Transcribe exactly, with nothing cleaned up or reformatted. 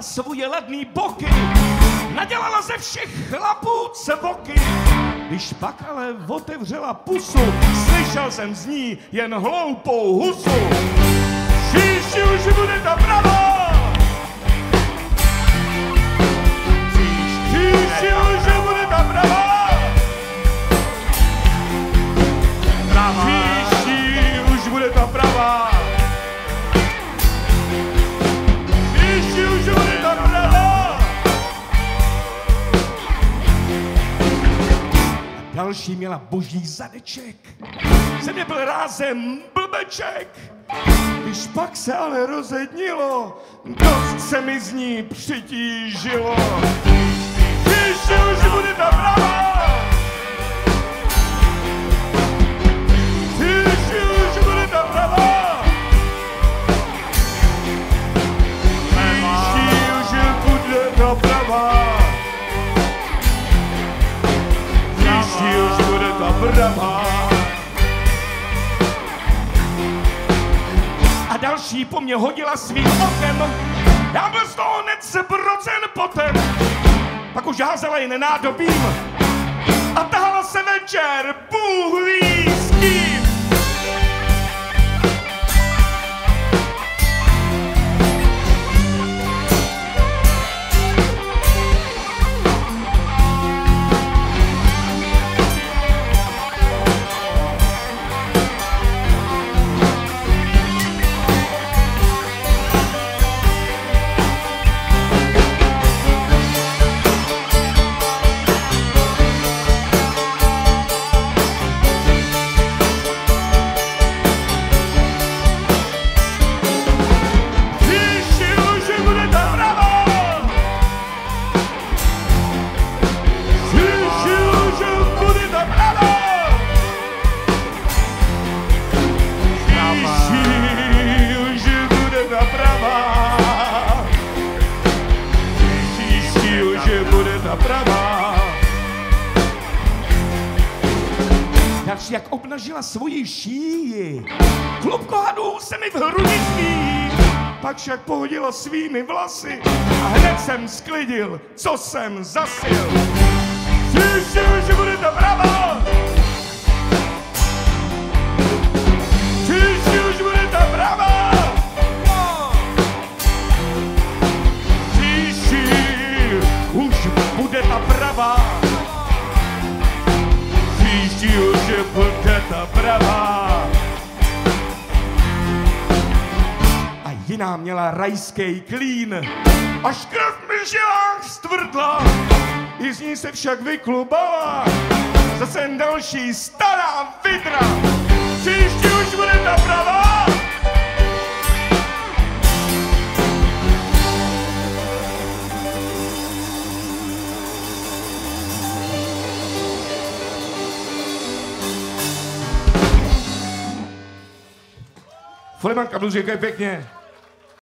svoje ledný boky, nadělala ze všech chlapů cvoky. Když pak ale otevřela pusu, slyšel jsem z ní jen hloupou husu. Příště už bude ta pravá! Příště už bude ta pravá! Příští už bude ta pravá! Příští už bude ta pravá! Další měla boží zadeček. Ze mě byl rázem blbeček. Když pak se ale rozednilo, dost se mi z ní přitížilo. Příště už bude ta pravá! Příště už bude ta pravá! Příští už bude ta pravá! Příští už bude ta pravá! A další po mně hodila svým okem. Já byl z toho hned zbrocen potem. Pak už házela jen nádobím a tahala se večer, Bůh ví s kým. Další, jak obnažila svoji šíji, klubko hadů se mi v hrudi zví. Pak však pohodila svými vlasy a hned jsem sklidil, co jsem zasil. Příště už bude ta pravá! Příště už bude ta pravá! Příští už bude ta pravá! Příští už bude ta pravá! A jiná měla rajský klín, až krev mi v žilách stvrdla, i z ní se však vyklubala zase další stará vidra. Příští už bude ta pravá! Folimanka, blues, děkuji pěkně.